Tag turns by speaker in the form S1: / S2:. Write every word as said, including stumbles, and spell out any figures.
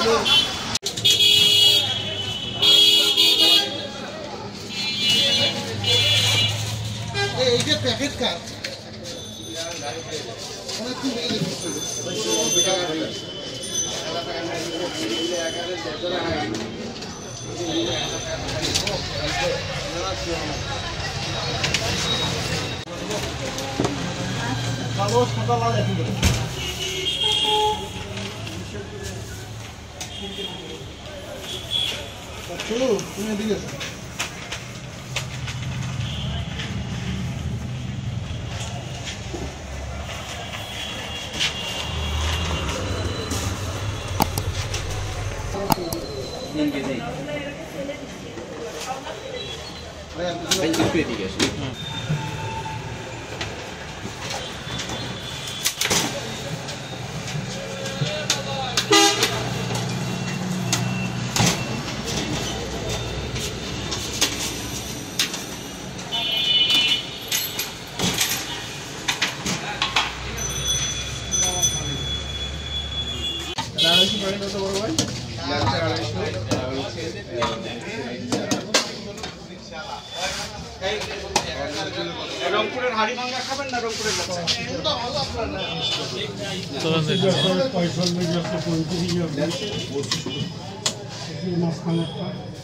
S1: এই যে প্যাকেট কার অনেক কি নেই কালো সাদা লাল একই চলো তুমি এদিকে রংপুরের হাড়ি ভাঙা খাবেন না রংপুরের মাছ খান